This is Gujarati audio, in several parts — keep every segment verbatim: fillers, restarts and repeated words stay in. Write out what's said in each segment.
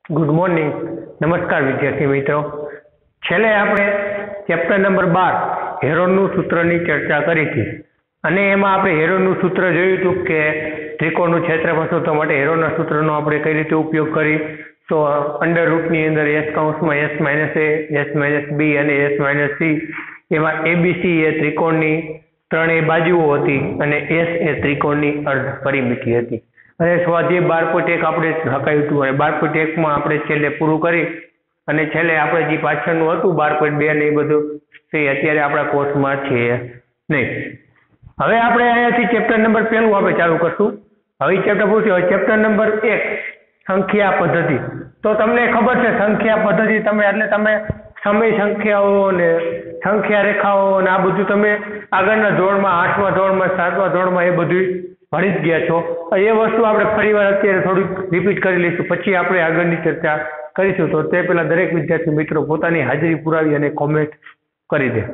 Good morning. નમસ્કાર વિદ્યાર્થી મિત્રો. છેલ્લે આપણે ચેપ્ટર નંબર બાર હેરોનનું સૂત્રની ચર્ચા કરી હતી અને એમાં આપણે હેરોનનું સૂત્ર જોયું હતું કે ત્રિકોણનું ક્ષેત્રફળ શોધવા માટે હેરોનના સૂત્રનો આપણે કઈ રીતે ઉપયોગ કરી. તો અંડર રૂટની અંદર એસ કૌંસમાં S minus A, S minus B અને એસ માઇનસ સી, એમાં એબીસી એ ત્રિકોણની ત્રણેય બાજુઓ હતી અને એસ એ ત્રિકોણની અર્ધ પરિમિતિ હતી. અને સ્વાધ્યાય બાર પોઈન્ટ એક આપણે હકાયું હતું અને બાર પોઈન્ટ એકમાં આપણે છેલ્લે પૂરું કરી અને છેલ્લે આપણે જે પાછળનું હતું બાર પોઈન્ટ બે ને એ બધું તે અત્યારે આપણા કોર્સમાં છે નહીં. હવે આપણે અહીંયાથી ચેપ્ટર નંબર પહેલું આપણે ચાલુ કરશું. હવે ચેપ્ટર પૂછ્યું હવે ચેપ્ટર નંબર એક સંખ્યા પદ્ધતિ. તો તમને ખબર છે સંખ્યા પદ્ધતિ તમે એટલે તમે સમય સંખ્યાઓ ને સંખ્યા રેખાઓ અને આ બધું તમે આગળના ધોરણમાં આઠમા ધોરણમાં સાતમા ધોરણમાં એ બધું ભણી જ ગયા છો. એ વસ્તુ આપણે ફરીવાર અત્યારે થોડીક રિપીટ કરી લઈશું, પછી આપણે આગળની ચર્ચા કરીશું. તો તે પહેલા દરેક વિદ્યાર્થી મિત્રો પોતાની હાજરી પુરાવી અને કોમેન્ટ કરી દે.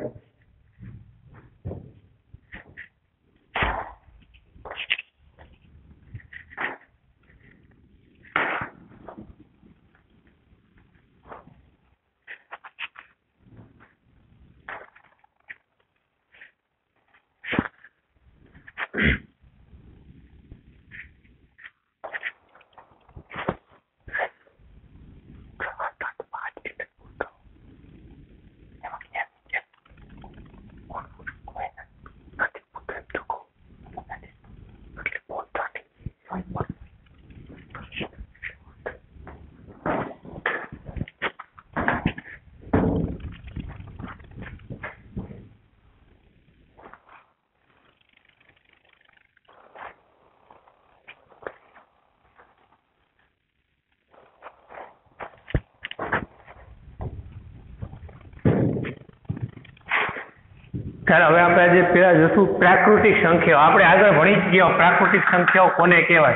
ચાલો હવે આપણે આજે પેલા જોશું પ્રાકૃતિક સંખ્યાઓ. આપણે આગળ ભણી જ ગયા પ્રાકૃતિક સંખ્યાઓ કોને કહેવાય.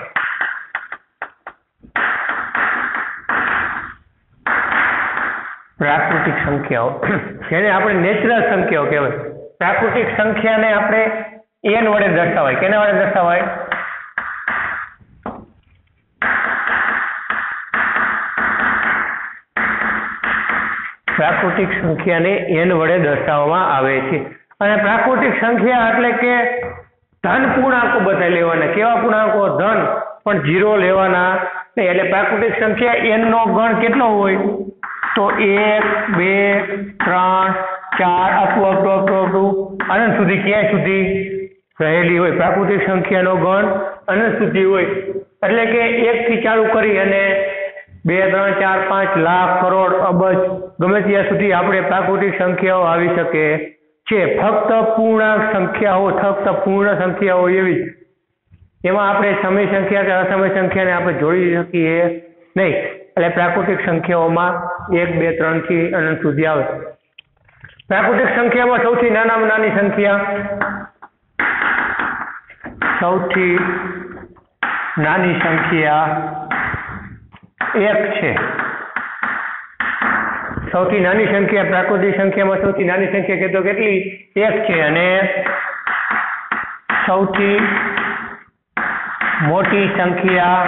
પ્રાકૃતિક સંખ્યાઓ જેને આપણે નેચરલ સંખ્યાઓ કહેવાય. પ્રાકૃતિક સંખ્યાને આપણે એન વડે દર્શાવાય. કેના વડે દર્શાવાય? પ્રાકૃતિક સંખ્યાને એન વડે દર્શાવવામાં આવે છે. અને પ્રાકૃતિક સંખ્યા એટલે કે ધન પૂર્ણાંકો બધા લેવાના. કેવા પૂર્ણાંકો? ધન, પણ જીરો લેવાના નહીં. એટલે પ્રાકૃતિક સંખ્યા એન નો ગણ કેટલો હોય? તો એક, બે, ત્રણ, ચાર અપ અપ અપ અપ અનંત સુધી ક્યાંય સુધી રહેલી હોય. પ્રાકૃતિક સંખ્યાનો ગણ અનંત સુધી હોય. એટલે કે એક થી ચાલુ કરી અને બે, ત્રણ, ચાર, પાંચ, લાખ, કરોડ, અબજ ગમે ત્યાં સુધી આપણે પ્રાકૃતિક સંખ્યાઓ આવી શકે છે. ફક્ત પૂર્ણાંક સંખ્યાઓ ફક્ત પૂર્ણ સંખ્યાઓ એવી એમાં આપણે સમય સંખ્યા કે અસમય સંખ્યાને આપણે જોડી શકીએ નહીં. એટલે પ્રાકૃતિક સંખ્યાઓમાં એક, બે, ત્રણ થી અનંત સુધી આવે. પ્રાકૃતિક સંખ્યામાં સૌથી નાનામાં નાની સંખ્યા સૌથી નાની સંખ્યા એક છે. સૌથી નાની સંખ્યા પ્રાકૃતિક સંખ્યામાં સૌથી નાની સંખ્યા કહેતો કેટલી? એક છે. અને સૌથી મોટી સંખ્યા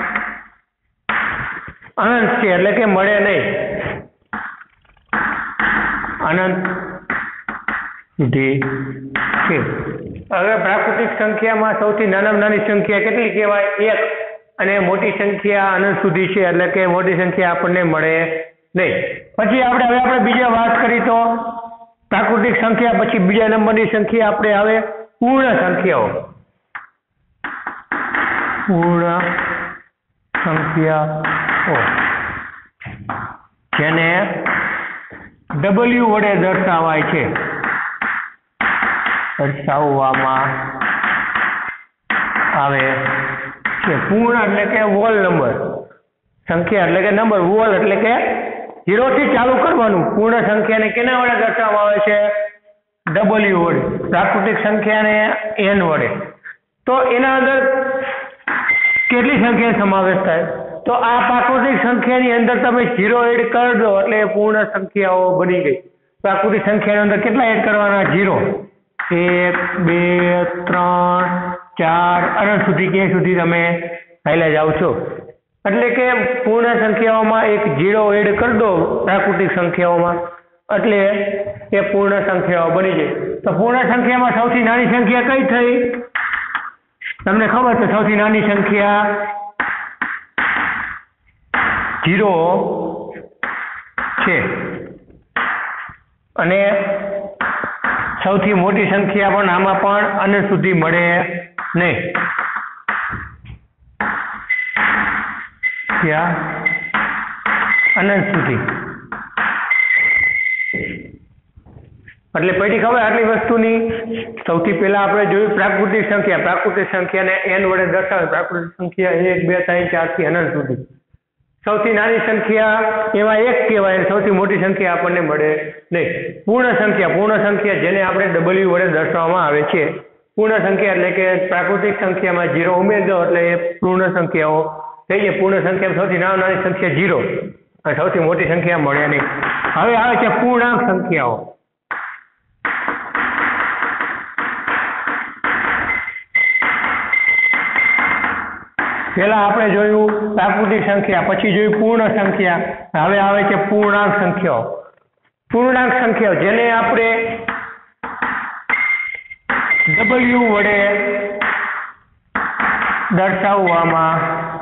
અનંત છે, એટલે કે મળે નહીં. અનંત સુધી છે. હવે પ્રાકૃતિક સંખ્યામાં સૌથી નાનામાં નાની સંખ્યા કેટલી કહેવાય? એક. અને મોટી સંખ્યા અનંત સુધી છે, એટલે કે મોટી સંખ્યા આપણને મળે નહીં. પછી આપણે હવે આપણે બીજા વાત કરી તો પ્રાકૃતિક સંખ્યા પછી બીજા નંબરની સંખ્યા આપણે આવે પૂર્ણ સંખ્યાઓ. પૂર્ણ સંખ્યાઓ જેને ડબલ્યુ વડે દર્શાવાય છે. દર્શાવવામાં આવે છે. પૂર્ણ એટલે કે વોલ નંબર. સંખ્યા એટલે કે નંબર. વોલ એટલે કે ઝીરો થી ચાલુ કરવાનું. પૂર્ણ સંખ્યાને કેના વડે દર્શાવવામાં આવે છે? ડબલ્યુ વડે. પ્રાકૃતિક સંખ્યાને એન વડે. તો એના અંદર કેટલી સંખ્યા સમાવેશ થાય? તો આ પ્રાકૃતિક સંખ્યાની અંદર તમે ઝીરો એડ કરી દો એટલે પૂર્ણ સંખ્યાઓ બની ગઈ. પ્રાકૃતિક સંખ્યાની અંદર કેટલા એડ કરવાના? ઝીરો. એક, બે, ત્રણ, ચાર અનંત સુધી ક્યાં સુધી તમે હાલ્યા જાઓ છો. એટલે કે પૂર્ણ સંખ્યાઓમાં એક જીરો એડ કરી દો પ્રાકૃતિક સંખ્યાઓમાં એટલે એ પૂર્ણ સંખ્યાઓ બની જાય. તો પૂર્ણ સંખ્યામાં સૌથી નાની સંખ્યા કઈ થઈ? તમને ખબર છે સૌથી નાની સંખ્યા જીરો છે અને સૌથી મોટી સંખ્યા પણ આમાં પણ અનંત સુધી મળે નહીં. ત્યાં અનંત સુધી એટલે પછી ખબર આટલી વસ્તુની સૌથી પહેલા આપણે જોયું પ્રાકૃતિક સંખ્યા. પ્રાકૃતિક સંખ્યાને એન વડે દર્શાવે. પ્રાકૃતિક સંખ્યા એક બે ત્રણ ચાર થી અનંત સુધી. સૌથી નાની સંખ્યા એમાં એક કહેવાય અને સૌથી મોટી સંખ્યા આપણને મળે નહીં. પૂર્ણ સંખ્યા પૂર્ણ સંખ્યા જેને આપણે ડબલ્યુ વડે દર્શાવવામાં આવે છે. પૂર્ણ સંખ્યા એટલે કે પ્રાકૃતિક સંખ્યામાં જીરો ઉમેરી દો એટલે એ પૂર્ણ સંખ્યાઓ થઈ જાય. પૂર્ણ સંખ્યામાં સૌથી નાની નાની સંખ્યા જીરો અને સૌથી મોટી સંખ્યા મળે નહીં. હવે આવે છે પૂર્ણાંક સંખ્યાઓ. પેલા આપણે જોયું પ્રાકૃતિક સંખ્યા, પછી જોયું પૂર્ણ સંખ્યા, હવે આવે છે પૂર્ણાંક સંખ્યાઓ. પૂર્ણાંક સંખ્યાઓ જેને આપણે ડબલ્યુ વડે દર્શાવવામાં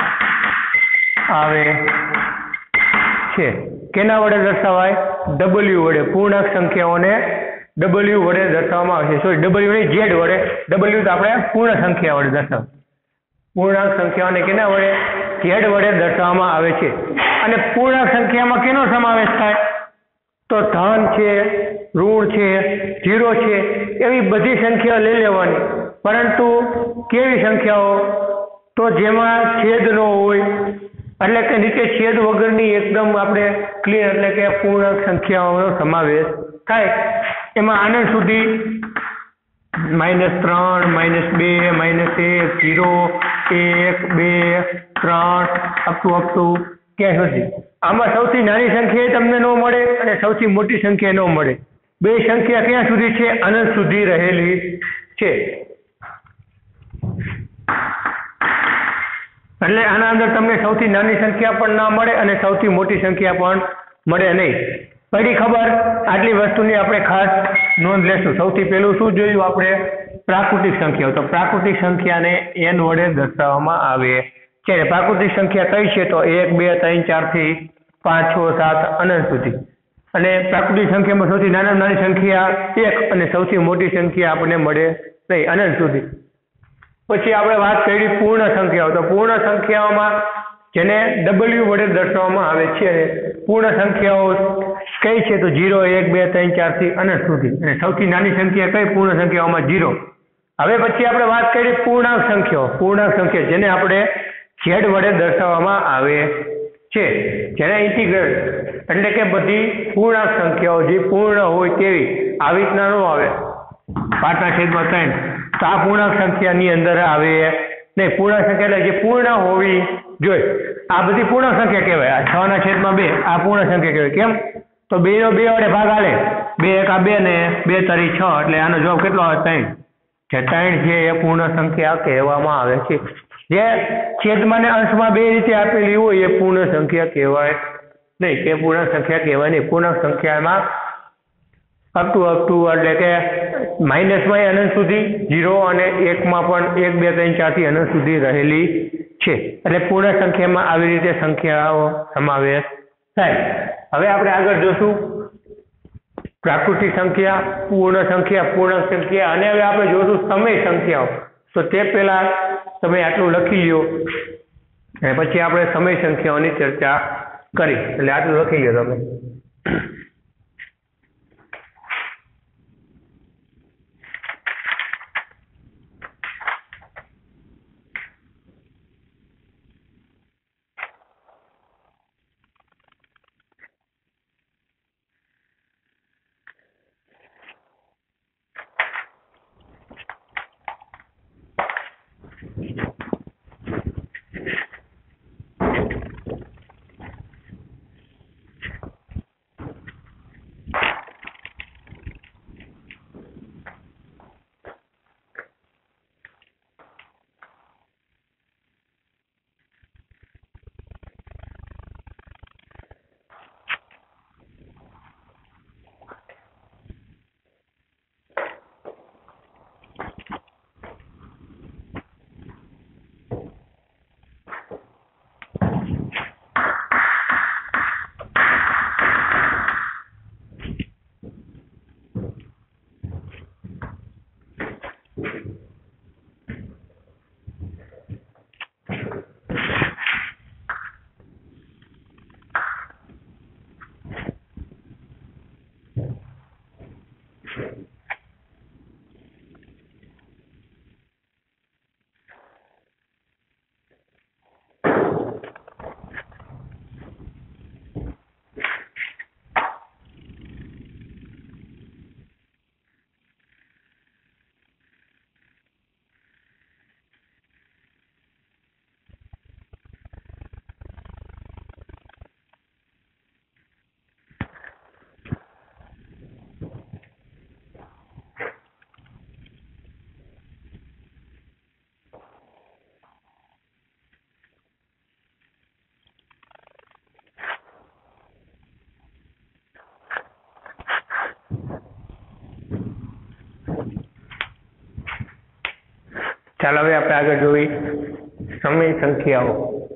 આવે છે. કેના વડે દર્શાવાય? ડબલ્યુ વડે. પૂર્ણાંક સંખ્યાઓને ડબલ્યુ વડે દર્શાવવામાં આવે છે. સોરી ડબલ્યુ નહીં, ઝેડ વડે. ડબલ્યુ તો આપણે પૂર્ણ સંખ્યા વડે દર્શાવ. પૂર્ણાંક સંખ્યાઓને કેના વડે? ઝેડ વડે દર્શાવવામાં આવે છે. અને પૂર્ણાંક સંખ્યામાં કેનો સમાવેશ થાય? તો ધન છે, ઋણ છે, જીરો છે, એવી બધી સંખ્યાઓ લઈ લેવાની. પરંતુ કેવી સંખ્યાઓ? તો જેમાં છેદ ન હોય એટલે કે નીચે છેદ વગરની એકદમ આપણે ક્લીન એટલે કે પૂર્ણાંક સંખ્યાઓનો સમાવેશ થાય. એમાં આનંદ સુધી માઇનસ ત્રણ, માઇનસ બે, માઇનસ એક, જીરો, એક, બે, ત્રણ, અપટુ અપટુ ક્યાં સુધી. આમાં સૌથી નાની સંખ્યા તમને ન મળે અને સૌથી મોટી સંખ્યા ન મળે. બે સંખ્યા ક્યાં સુધી છે? અનંત સુધી રહેલી છે. એટલે આના અંદર તમને સૌથી નાની સંખ્યા પણ ના મળે અને સૌથી મોટી સંખ્યા પણ મળે નહીં. પડી ખબર? આટલી વસ્તુની આપણે ખાસ નોંધ લેશું. સૌથી પહેલું શું જોયું આપણે? પ્રાકૃતિક સંખ્યાઓ. તો પ્રાકૃતિક સંખ્યાને એન વડે દર્શાવવામાં આવે છે. પ્રાકૃતિક સંખ્યા કઈ છે? તો એક, બે, ત્રણ, ચાર થી પાંચ, છ, સાત અનંત સુધી. અને પ્રાકૃતિક સંખ્યામાં સૌથી નાનામાં નાની સંખ્યા એક અને સૌથી મોટી સંખ્યા આપણને મળે નહીં, અનંત સુધી. પછી આપણે વાત કરી પૂર્ણ સંખ્યાઓ. તો પૂર્ણ સંખ્યાઓમાં જેને ડબલ્યુ વડે દર્શાવવામાં આવે છે. પૂર્ણ સંખ્યાઓ કઈ છે? તો જીરો, એક, બે, ત્રણ, ચાર થી અનંત સુધી. અને સૌથી નાની સંખ્યા કઈ પૂર્ણ સંખ્યાઓમાં? જીરો. હવે પછી આપણે વાત કરી પૂર્ણાંક સંખ્યાઓ. પૂર્ણાંક સંખ્યા જેને આપણે ઝેડ વડે દર્શાવવામાં આવે છે. જેને ઇન્ટિગ્રલ એટલે કે બધી પૂર્ણાંક સંખ્યાઓ જે પૂર્ણ હોય તેવી આવી રીતના ન આવે પાંચના છેદમાં ત્રણ. તો આ પૂર્ણાંક સંખ્યાની અંદર આવે નહીં. પૂર્ણાંક સંખ્યા એટલે જે પૂર્ણ હોવી જોઈએ. આ બધી પૂર્ણ સંખ્યા કહેવાય. આ છ ના છેદમાં બે આ પૂર્ણ સંખ્યા કહેવાય. કેમ? તો બે નો બે વડે ભાગ આલે. બે એકા બે ને બે તરી છ એટલે આનો જવાબ કેટલો આવે? ત્રણ. જે ત્રણ છે એ પૂર્ણ સંખ્યા કહેવામાં આવે છે. જે છેદમાં ને અંશમાં બે રીતે આપેલી હોય એ પૂર્ણ સંખ્યા કહેવાય નહીં. કે પૂર્ણ સંખ્યા કહેવાય નહીં. પૂર્ણ સંખ્યામાં અપ ટુ અપ ટુ એટલે કે માઇનસમાં અનંત સુધી, જીરો અને એકમાં પણ એક, બે, ત્રણ, ચાર થી અનંત સુધી રહેલી છે. એટલે પૂર્ણ સંખ્યામાં આવી રીતે સંખ્યાઓ સમાવેશ થાય. હવે આપણે આગળ જોશું પ્રાકૃતિક સંખ્યા, પૂર્ણ સંખ્યા, પૂર્ણાંક સંખ્યા અને હવે આપણે જોશું સમય સંખ્યાઓ. તો તે પહેલા તમે આટલું લખી લો અને પછી આપણે સમય સંખ્યાઓની ચર્ચા કરી. એટલે આટલું લખી લો તમે. ચાલો હવે આપણે આગળ જોઈ સમય સંખ્યાઓ.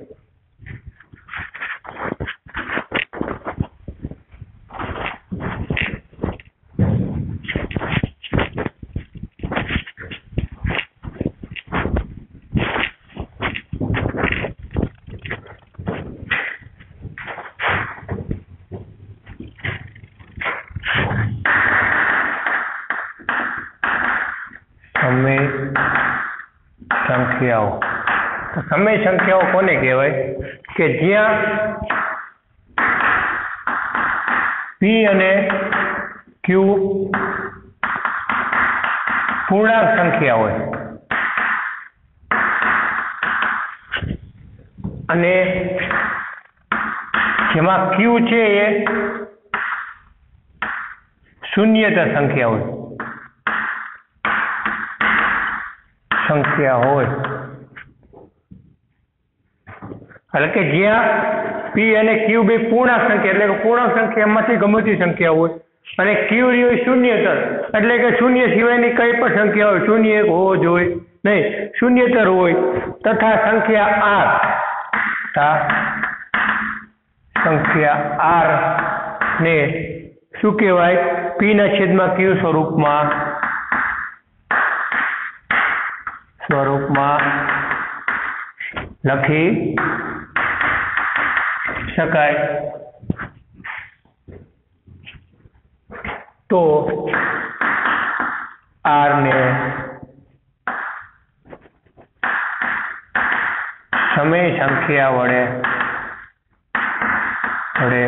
સમય સંખ્યાઓ. સમય સંખ્યાઓ કોને કહેવાય કે જ્યાં પી અને ક્યુ પૂર્ણાંક સંખ્યા હોય અને જેમાં ક્યુ છે એ શૂન્યતર સંખ્યા હોય સંખ્યા હોય એટલે કે જ્યાં પી અને ક્યુ બે પૂર્ણાંક સંખ્યા એટલે કે પૂર્ણાંક સંખ્યામાંથી ગમતી સંખ્યા હોય અને ક્યુ હોય શૂન્યતર એટલે કે શૂન્ય સિવાયની કઈ પણ સંખ્યા હોય, શૂન્ય એક હોવો જોઈએ નહીં, શૂન્યતર હોય તથા સંખ્યા આર તથા સંખ્યા આર ને શું કહેવાય પી ના છેદમાં ક્યુ સ્વરૂપમાં સ્વરૂપમાં લખી શકાય. તો આર ને સમય સંખ્યા વડે વડે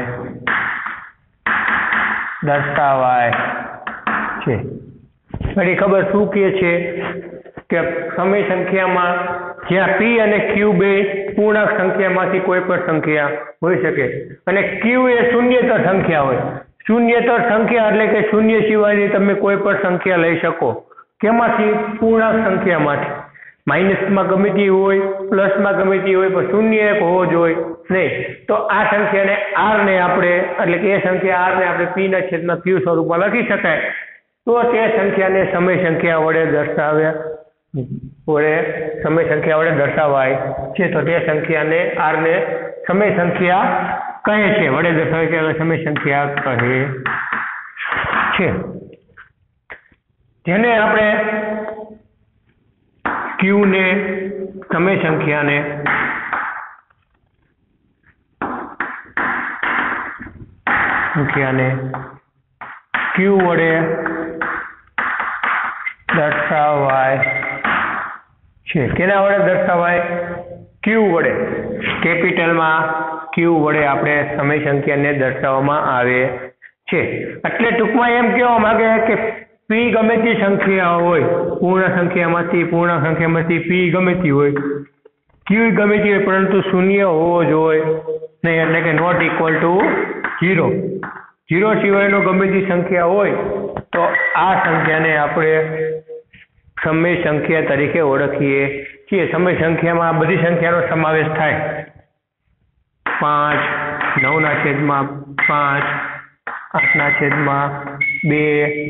દર્શાવાય છે. ઘણી ખબર શું કહે છે કે સમય સંખ્યામાં જ્યાં પી અને ક્યુ બે પૂર્ણાંક સંખ્યામાંથી કોઈ પણ સંખ્યા હોઈ શકે અને ક્યુ એ શૂન્યતર સંખ્યા હોય. શૂન્યતર સંખ્યા એટલે કે શૂન્ય સિવાયની તમે કોઈ પણ સંખ્યા લઈ શકો. કેમાંથી? પૂર્ણાંક સંખ્યામાંથી. માઇનસમાં ગમે તે હોય, પ્લસમાં ગમે તે હોય, પણ શૂન્ય એક હોવો જોઈએ નહીં. તો આ સંખ્યાને આર ને આપણે એટલે કે એ સંખ્યા આર ને આપણે પી ના છેદમાં ક્યુ સ્વરૂપમાં લખી શકાય. તો તે સંખ્યાને સમય સંખ્યા વડે દર્શાવ્યા વડે સમય સંખ્યા વડે દર્શાવાય છે. તો તે સંખ્યાને આર ને સમય સંખ્યા કહે છે, વડે દર્શાવે છે સમય સંખ્યા કહે છે. જેને આપણે ક્યુ ને સમય સંખ્યાને સંખ્યાને ક્યુ વડે દર્શાવાય છે. કેના વડે દર્શાવાય? ક્યુ વડે. કેપિટલમાં ક્યુ વડે આપણે સમય સંખ્યાને દર્શાવવામાં આવે છે. એટલે ટૂંકમાં એમ કહેવા માંગે કે પી ગમે તે સંખ્યા હોય, પૂર્ણ સંખ્યામાંથી પૂર્ણ સંખ્યામાંથી પી ગમે તે હોય, ક્યુ ગમે તે હોય, પરંતુ શૂન્ય હોવો જોઈએ નહીં, એટલે કે not equal to zero. Zero સિવાયનો ગમે તે સંખ્યા હોય તો આ સંખ્યાને આપણે સમય સંખ્યા તરીકે ઓળખીએ છીએ. સમય સંખ્યામાં બધી સંખ્યાનો સમાવેશ થાય. પાંચ, નવના છેદમાં પાંચ, આઠના છેદમાં બે,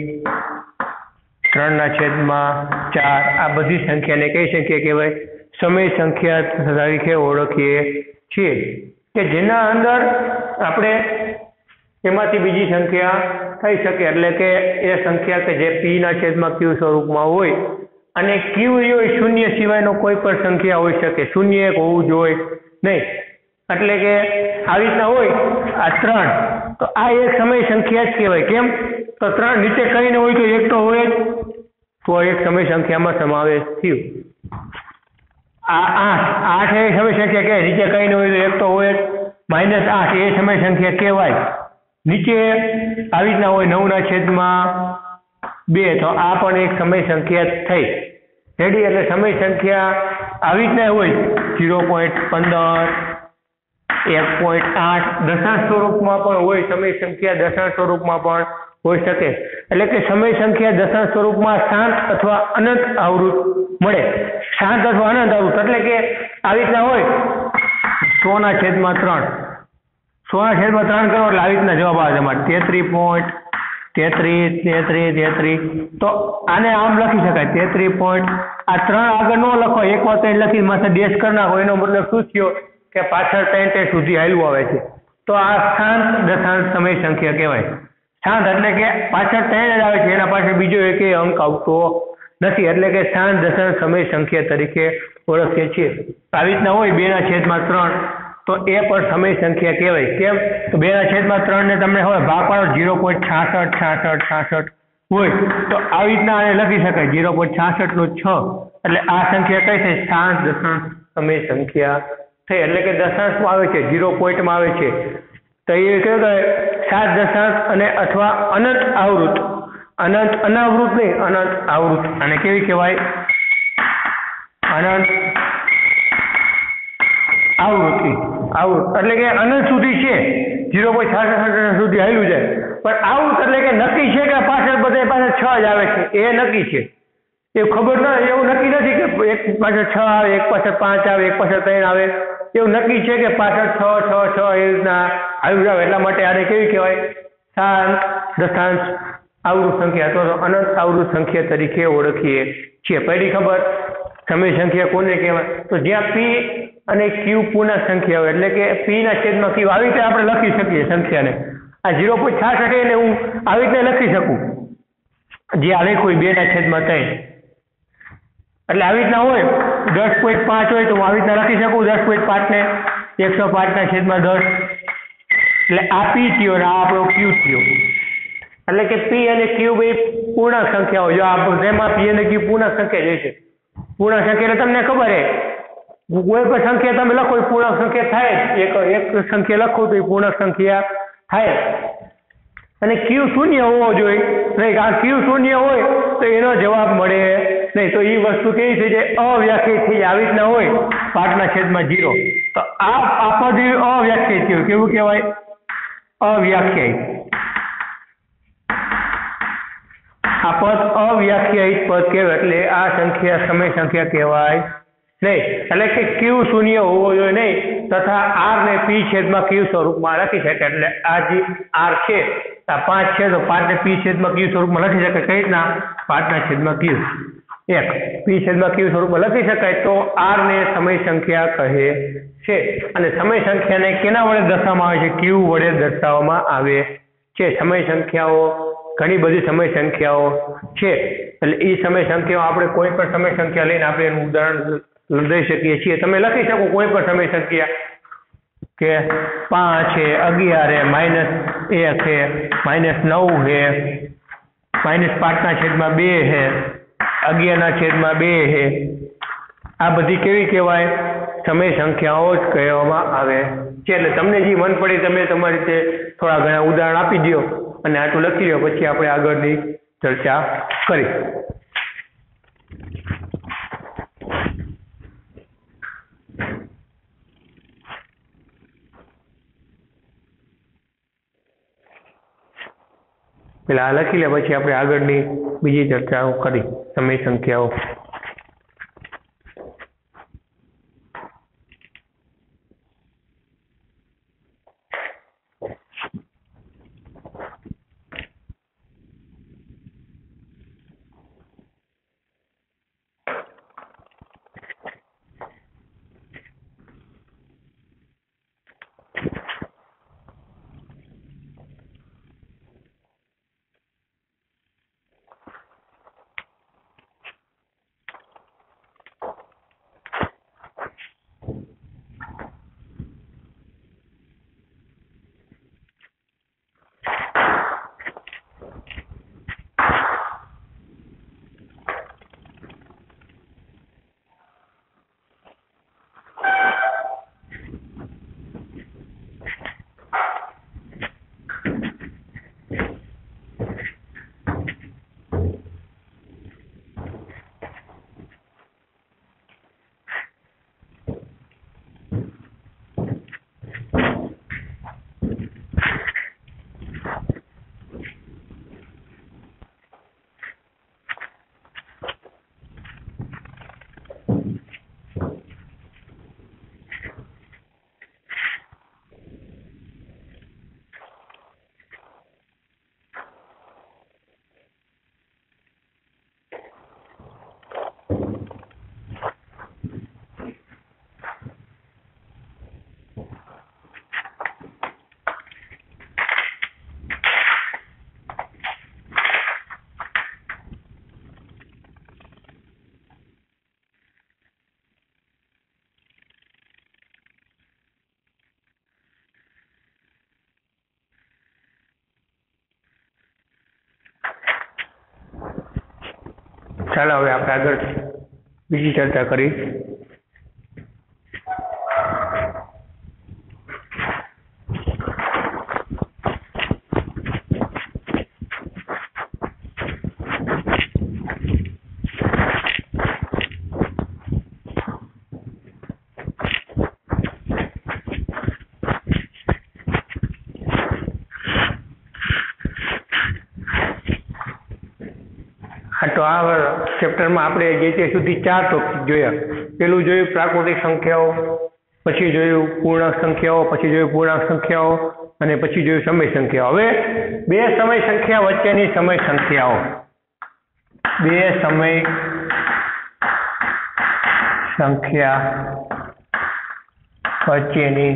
ત્રણના છેદમાં ચાર, આ બધી સંખ્યાને કઈ સંખ્યા કહેવાય? સમય સંખ્યા તરીકે ઓળખીએ છીએ. કે જેના અંદર આપણે એમાંથી બીજી સંખ્યા થઈ શકે, એટલે કે એ સંખ્યા કે જે પી ના છેદમાં ક્યુ સ્વરૂપમાં હોય અને ક્યુ હોય શૂન્ય સિવાયનો કોઈ પણ સંખ્યા હોઈ શકે, શૂન્ય એક હોવું જોઈએ નહીં. એટલે કે આવી રીતના હોય આ ત્રણ, તો આ એક સમય સંખ્યા જ કહેવાય. કેમ? તો ત્રણ નીચે કઈ ન હોય તો એક તો હોય જ, તો એક સમય સંખ્યામાં સમાવેશ થયો. આ આઠ આઠ એ સમય સંખ્યા કહેવાય, નીચે કઈ ન હોય તો એક તો હોય જ. માઇનસ આઠ એ સમય સંખ્યા કહેવાય, નીચે આવી રીતના હોય નવના છેદમાં બે, તો આ પણ એક સમય સંખ્યા થઈ. રેડી? એટલે સમય સંખ્યા આવી રીતના હોય ઝીરો પોઈન્ટ પંદર, એક પોઈન્ટ આઠ દશાંશ સ્વરૂપમાં પણ હોય. સમય સંખ્યા દશાંશ સ્વરૂપમાં પણ હોઈ શકે. એટલે કે સમય સંખ્યા દશાંશ સ્વરૂપમાં શાંત અથવા અનંત આવૃત મળે. શાંત અથવા અનંત આવૃત એટલે કે આવી રીતના હોય સો ના છેદમાં ત્રણ, સો ના છેદમાં ત્રણ કરો એટલે આવી રીતના જવાબ આવે તમારે તેત્રીસ પોઈન્ટ તેત્રીસ તેત્રીસ તેત્રીસ તો આને આમ લખી શકાય તેત્રીસ પોઈન્ટ આ ત્રણ આગળ ન લખો એક વાર ત્રણ લખી માથે ડેશ કરી નાખો એનો મતલબ શું થયો કે પાછળ ત્રણ ત્રણ સુધી હાલ્યું આવે છે તો આ સ્થાન દશાંશ સમય સંખ્યા કહેવાય સ્થાન એટલે કે પાછળ ત્રણ જ આવે છે એના પાછળ બીજો એક અંક આવતો નથી એટલે કે સ્થાન દશાંશ સમય સંખ્યા તરીકે ઓળખીએ છીએ આવી રીતના હોય બે ના છેદમાં ત્રણ તો એ પણ સમય સંખ્યા કહેવાય કેમ તો બે ના છેદમાં ત્રણ ને તમને હવે ભાગ પાડો ઝીરો પોઈન્ટ છાસઠ છાસઠ છાસઠ હોય તો આવી રીતના આને લખી શકાય ઝીરો પોઈન્ટ છાસઠ નો છ એટલે આ સંખ્યા કઈ થઈ સ્થાન દશાંશ સમય સંખ્યા થઈ એટલે કે દશાંશમાં આવે છે ઝીરો પોઈન્ટમાં આવે છે તો એ કહેવાય સાત દશાંશ અને અથવા અનંત આવૃત અનંત અનાવૃત નહીં અનંત આવૃત અને કેવી કહેવાય અનંત આવૃત્તિ આવૃત એટલે કે અનંત સુધી છે ઝીરો પોઈન્ટ છાસઠ સુધી હાલ્યું જાય પણ આવૃત એટલે કે નક્કી છે કે પાછળ બધે પાછળ છ જ આવે છે એ નક્કી છે એ ખબર ના એવું નક્કી નથી કે એક પાછળ છ આવે એક પાછળ પાંચ આવે એક પાછળ ત્રણ આવે એવું નક્કી છે કે પાછળ છ છ છ એ રીતના આવી જાવ એટલા માટે આને કેવી કહેવાય સ્થાન દશાંશ આવૃત સંખ્યા અથવા તો અનંત આવૃત સંખ્યા તરીકે ઓળખીએ છીએ પહેલી ખબર સમય સંખ્યા કોને કહેવાય તો જ્યાં પી અને ક્યુ પૂર્ણાંક સંખ્યા હોય એટલે કે પી ના છેદમાં ક્યુ આવી રીતે આપણે લખી શકીએ સંખ્યાને આ ઝીરો પોઈન્ટ છાસઠ એને હું આવી રીતે લખી શકું જે આવે કોઈ બે ના છેદમાં ત્રણ એટલે આવી રીતના હોય દસ પોઈન્ટ પાંચ હોય તો હું આવી રીતના લખી શકું દસ પોઈન્ટ પાંચ ને એકસો પાંચ ના છેદમાં દસ એટલે આ પી થયો અને આ આપણો ક્યુ થયો એટલે કે પી અને ક્યુ બે પૂર્ણાંક સંખ્યાઓ જો આ જેમાં પી અને ક્યુ પૂર્ણાંક સંખ્યા જે છે પૂર્ણાંક સંખ્યા એટલે તમને ખબર છે કોઈ પણ સંખ્યા તમે લખો એ પૂર્ણાંક સંખ્યા થાય એક એક સંખ્યા લખો તો એ પૂર્ણાંક સંખ્યા થાય અને ક્યુ શૂન્ય હોવો જોઈએ નહીં આ ક્યુ શૂન્ય હોય તો એનો જવાબ મળે નહીં તો એ વસ્તુ કેવી થઈ જાય અવ્યાખ્યાયિત થઈ આવી રીતના હોય પાંચના છેદમાં જીરો તો આ આ પદ અવ્યાખ્યાયિત થયું કેવું કહેવાય અવ્યાખ્યાયિત આ પદ અવ્યાખ્યાયિત પદ કહેવાય એટલે આ સંખ્યા સમય સંખ્યા કહેવાય નહીં એટલે કે ક્યુ શૂન્ય હોવો જોઈએ નહીં તથા આર ને પી છેદમાં ક્યુ સ્વરૂપમાં લખી શકાય એટલે આ જે આર છે આ પાંચ છે તો પાંચ ને પી છેદમાં ક્યુ સ્વરૂપમાં લખી શકાય કઈ રીતના પાંચના છેદમાં ક્યુ એક પી છેદમાં ક્યુ સ્વરૂપમાં લખી શકાય તો આર ને સમય સંખ્યા કહે છે અને સમય સંખ્યાને કેના વડે દર્શાવવામાં આવે છે ક્યુ વડે દર્શાવવામાં આવે છે સમય સંખ્યાઓ ઘણી બધી સમય સંખ્યાઓ છે એટલે એ સમય સંખ્યાઓ આપણે કોઈ પણ સમય સંખ્યા લઈને આપણે એનું ઉદાહરણ લઈ શકીએ છીએ તમે લખી શકો કોઈ પણ સમય સંખ્યા કે પાંચ છે અગિયાર છે માઇનસ એક છે માઇનસ નવ છે માઇનસ પાંચના છેદમાં બે છે અગિયારના છેદમાં બે છે આ બધી કેવી કહેવાય સમય સંખ્યાઓ જ કહેવામાં આવે છે એટલે તમને જે મન પડે તમે તમારી રીતે થોડા ઘણા ઉદાહરણ આપી દો અને આટલું લખી લો પછી આપણે આગળની ચર્ચા કરી પેલા આ લખી લે પછી આપણે આગળની બીજી ચર્ચાઓ કરી સમય સંખ્યાઓ ચાલો હવે આપણે આગળ બીજી ચર્ચા કરી. તો આ ચેપ્ટરમાં આપણે જે તે સુધી ચાર ટોપિક જોયા. પેલું જોયું પ્રાકૃતિક સંખ્યાઓ, પછી જોયું પૂર્ણાંક સંખ્યાઓ, પછી જોયું પૂર્ણાંક સંખ્યાઓ અને પછી જોયું સમય સંખ્યાઓ. હવે બે સમય સંખ્યા વચ્ચેની સમય સંખ્યાઓ, બે સમય સંખ્યા વચ્ચેની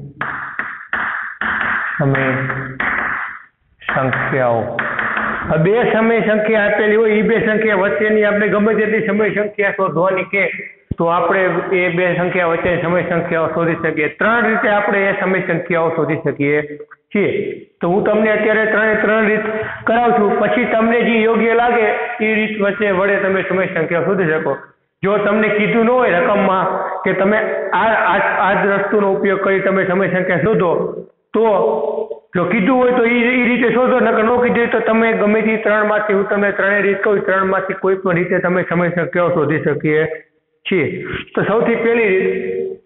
સમય સંખ્યાઓ. બે સમય સંખ્યા આપેલી હોય, એ બે સંખ્યા વચ્ચેની આપણે ગમે તેટલી સમય સંખ્યા શોધવાની કે તો આપણે એ બે સંખ્યા વચ્ચેની સમય સંખ્યાઓ શોધી શકીએ. ત્રણ રીતે આપણે એ સમય સંખ્યાઓ શોધી શકીએ છીએ. તો હું તમને અત્યારે ત્રણે ત્રણ રીત કરાવું છું, પછી તમને જે યોગ્ય લાગે એ રીત વચ્ચે વડે તમે સમય સંખ્યા શોધી શકો. જો તમને કીધું ન હોય રકમમાં કે તમે આ આ જ વસ્તુનો ઉપયોગ કરી તમે સમય સંખ્યા શોધો, તો જો કીધું હોય તો એ રીતે શોધો, નકર ન કીધું તો તમે ગમે તે ત્રણમાંથી હું તમને ત્રણેય રીત કહું, ત્રણમાંથી કોઈ પણ રીતે તમે સમય સંખ્યાઓ શોધી શકીએ છીએ. તો સૌથી પહેલી રીત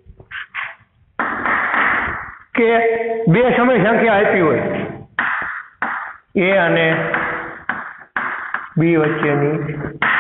કે બે સમય સંખ્યા આપી હોય, એ અને બી વચ્ચેની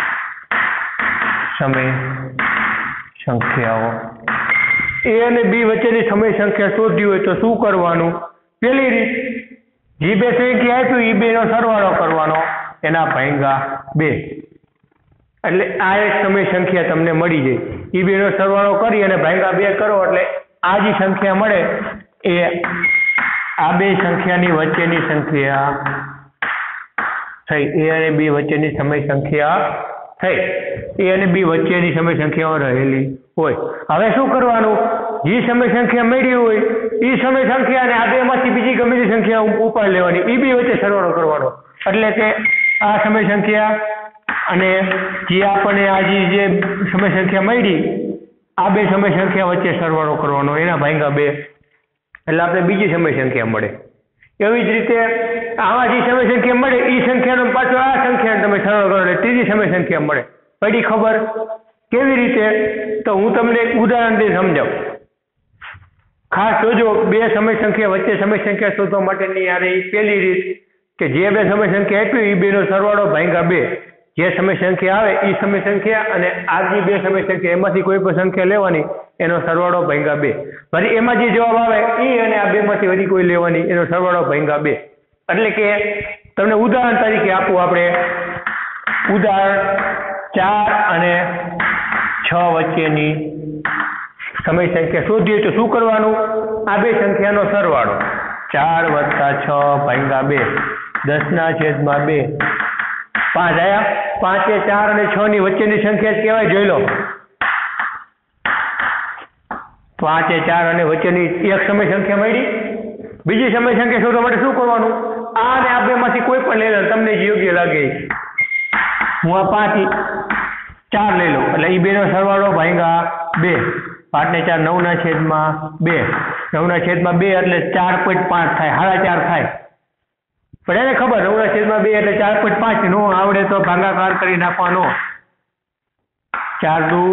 સમય સંખ્યાઓ. એ અને બી વચ્ચેની સમય સંખ્યા શોધવી હોય તો શું કરવાનું? પેલી રીત, જે બે સંખ્યા આપ્યું એ બે નો સરવાળો કરવાનો, એના ભાગ્યા બે, એટલે આ એક સમય સંખ્યા તમને મળી જાય. એ બે નો સરવાળો કરી અને ભાગ્યા બે કરો એટલે આ જે સંખ્યા મળે એ આ બે સંખ્યાની વચ્ચેની સંખ્યા થઈ. એ અને બી વચ્ચેની સમય સંખ્યા થઈ. એ અને બી વચ્ચેની સમય સંખ્યાઓ રહેલી હોય. હવે શું કરવાનું? જે સમય સંખ્યા મળી હોય એ સમય સંખ્યા અને આ બે માંથી બીજી ગમે તે સંખ્યા ઉપાડી લેવાની, એ બે વચ્ચે સરવાળો કરવાનો. એટલે કે આ સમય સંખ્યા અને જે આપણને આ જે સમય સંખ્યા મળી આ બે સમય સંખ્યા વચ્ચે સરવાળો કરવાનો, એના ભાગ્યા બે, એટલે આપણે બીજી સમય સંખ્યા મળે. એવી જ રીતે આમાં જે સમય સંખ્યા મળે એ સંખ્યાનો પાછો આ સંખ્યાને તમે સરવાળો કરો એટલે ત્રીજી સમય સંખ્યા મળે. પડી ખબર? કેવી રીતે? તો હું તમને એક ઉદાહરણથી સમજાવું. ખાસ જોજો, બે સમય સંખ્યા વચ્ચે સમય સંખ્યા શોધવા માટેની યારે પહેલી રીત કે જે બે સમય સંખ્યા આપ્યું એ બેનો સરવાળો ભાગ્યા બે. જે સમય સંખ્યા આવે એ સમય સંખ્યા અને આ જે બે સમય સંખ્યા એમાંથી કોઈ પણ સંખ્યા લેવાની, એનો સરવાળો ભાગ્યા બે. વળી એમાં જે જવાબ આવે એ અને આ બે માંથી વળી કોઈ લેવાની, એનો સરવાળો ભાગ્યા બે. એટલે કે તમને ઉદાહરણ તરીકે આપું, આપણે ઉદાહરણ ચાર અને છ વચ્ચેની સમય સંખ્યા શોધીએ તો શું કરવાનું? આ બે સંખ્યાનો સરવાળો ચાર વત્તા છ ભાગ્યા બે, દસ ના છેદમાં બે, પાંચ આયા. પાંચે ચાર અને છ ની વચ્ચેની સંખ્યા જ કહેવાય. જોઈ લો, પાંચે ચાર અને વચ્ચેની એક સમય સંખ્યા મળી. બીજી સમય સંખ્યા શોધવા માટે શું કરવાનું? આ અને આ બે માંથી કોઈ પણ લઈ લો, તમને જે યોગ્ય લાગે. હું આ પાંચ ચાર લઈ લઉં એટલે એ બે નો સરવાળો ભાગ્યા બે. પાંચ ને ચાર નવ ના છેદમાં બે, નવ ના છેદમાં બે એટલે ચાર પોઈન્ટ પાંચ થાય, સાડા ચાર થાય. પણ એને ખબર નવ ના છેદમાં બે એટલે ચાર પોઈન્ટ પાંચ નો આવડે તો ભાગાકાર કરી નાખવાનો. ચાર દુ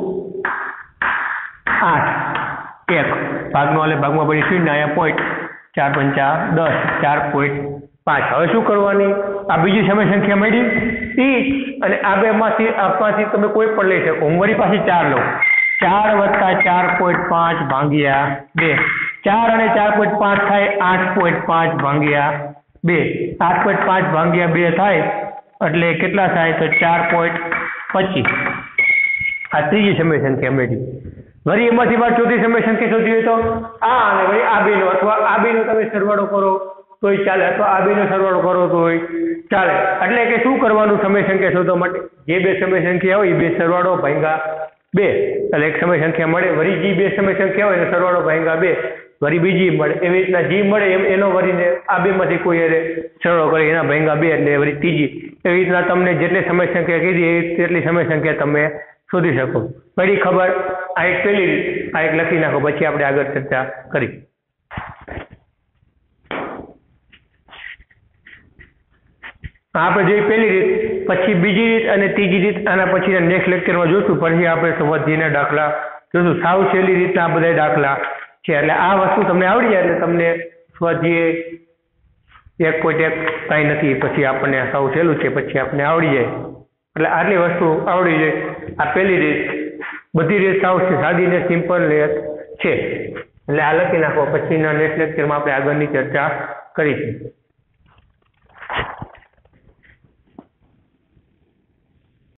આઠ, એક ભાગનો એટલે ભાગમાં પડી શૂન્ય, અહીંયા પોઈન્ટ, ચાર પંચા દસ, ચાર પોઈન્ટ પાંચ. હવે શું કરવાની? આ બીજી સમય સંખ્યા મળી ઈ અને આ બે માંથી આપમાંથી તમે કોઈ પણ લઈ શકો. હું વળી પાછી ચાર લઉં. ચાર વત્તા ચાર પોઈન્ટ પાંચ ભાગ્યા બે, ચાર અને ચાર પોઈન્ટ પાંચ થાય આઠ પોઈન્ટ પાંચ ભાગ્યા બે. આઠ પોઈન્ટ પાંચ ભાગ્યા બે થાય એટલે કેટલા થાય? તો ચાર પોઈન્ટ પચીસ. આ ત્રીજી સમય સંખ્યા મળી. વળી એમાંથી બાદ ચોથી સમય સંખ્યા શોધી હોય તો આ અને વળી આ બે નો, અથવા આ બે નો તમે સરવાળો કરો તોય ચાલે, અથવા આ બે નો સરવાળો કરો તોય ચાલે. એટલે કે શું કરવાનું? સમય સંખ્યા શોધવા માટે જે બે સમય સંખ્યા હોય એ બે સરવાળો ભાગ્યા બે, એટલે એક સમય સંખ્યા મળે. વળી જે બે સમય સંખ્યા હોય એનો સરવાળો ભાગ્યા બે. વળી બીજી મળે, એવી રીતના જી મળે એમ એનો વળીને આ બેમાંથી કોઈ એને સરળો કરી એના ભેગા બે એટલે વળી ત્રીજી, એવી રીતના તમને જેટલી સમય સંખ્યા કીધી એ તેટલી સમય સંખ્યા તમે શોધી શકો. પડી ખબર? આ એક પહેલી રીત, આ એક લખી નાખો, પછી આપણે આગળ ચર્ચા કરી. આપણે જોઈ પહેલી રીત, પછી બીજી રીત અને ત્રીજી રીત આના પછીના નેક્સ્ટ લેક્ચરમાં જોઈશું. પછી આપણે સ્વાધ્યાયના દાખલા જોઈશું. સાવ સહેલી રીતના આ બધા દાખલા છે. એટલે આ વસ્તુ તમને આવડી જાય એટલે તમને સ્વાધ્યાય એક કોઈ ટેક કાંઈ નથી, પછી આપણને સાવ સહેલું છે, પછી આપણને આવડી જાય. એટલે આટલી વસ્તુ આવડી જાય. આ પહેલી રીત, બધી રીત સાવ સાદી ને સિમ્પલ રીત છે. એટલે આ લખી નાખો, પછીના નેક્સ્ટ લેક્ચરમાં આપણે આગળની ચર્ચા કરીશું.